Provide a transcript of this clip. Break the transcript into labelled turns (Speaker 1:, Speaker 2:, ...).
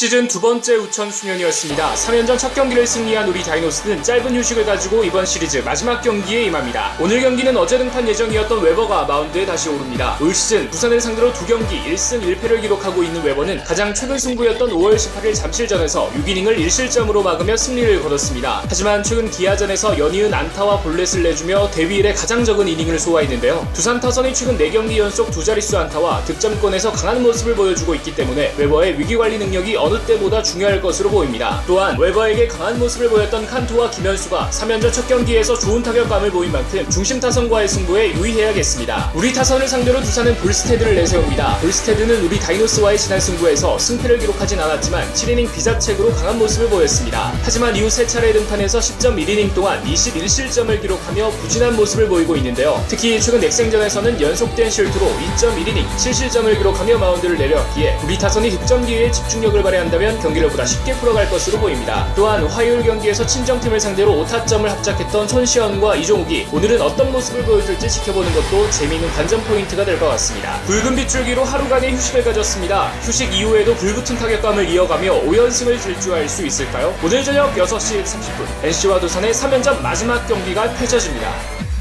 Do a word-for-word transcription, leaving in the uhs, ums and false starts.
Speaker 1: 시즌 두 번째 우천 수년이었습니다. 삼 연전 첫 경기를 승리한 우리 다이노스는 짧은 휴식을 가지고 이번 시리즈 마지막 경기에 임합니다. 오늘 경기는 어제 등판 예정이었던 웨버가 마운드에 다시 오릅니다. 올 시즌 부산을 상대로 두 경기 일 승 일 패를 기록하고 있는 웨버는 가장 최근 승부였던 오월 십팔일 잠실전에서 육 이닝을 일 실점으로 막으며 승리를 거뒀습니다. 하지만 최근 기아전에서 연이은 안타와 볼넷을 내주며 데뷔 이래 가장 적은 이닝을 소화했는데요. 두산 타선이 최근 네 경기 연속 두 자릿수 안타와 득점권에서 강한 모습을 보여주고 있기 때문에 웨버의 위기관리 능력이 어느 때보다 중요할 것으로 보입니다. 또한 웨버에게 강한 모습을 보였던 칸토와 김현수가 삼 연전 첫 경기에서 좋은 타격감을 보인 만큼 중심 타선과의 승부에 유의해야겠습니다. 우리 타선을 상대로 두산은 볼스테드를 내세웁니다. 볼스테드는 우리 다이노스와의 지난 승부에서 승패를 기록하진 않았지만 칠 이닝 비자책으로 강한 모습을 보였습니다. 하지만 이후 세 차례 등판에서 십 점 일 이닝 동안 이십일 실점을 기록하며 부진한 모습을 보이고 있는데요. 특히 최근 넥센전에서는 연속된 실투로 이 점 일 이닝 칠 실점을 기록하며 마운드를 내려왔기에 우리 타선이 득점 기회에 집중력을 발휘한다면 경기를 보다 쉽게 풀어갈 것으로 보입니다. 또한 화요일 경기에서 친정팀을 상대로 오 타점을 합작했던 손시현과 이종욱이 오늘은 어떤 모습을 보여줄지 지켜보는 것도 재미있는 관전 포인트가 될 것 같습니다. 붉은 빗줄기로 하루간의 휴식을 가졌습니다. 휴식 이후에도 불붙은 타격감을 이어가며 오 연승을 질주할 수 있을까요? 오늘 저녁 여섯 시 삼십 분 엔씨와 두산의 삼 연전 마지막 경기가 펼쳐집니다.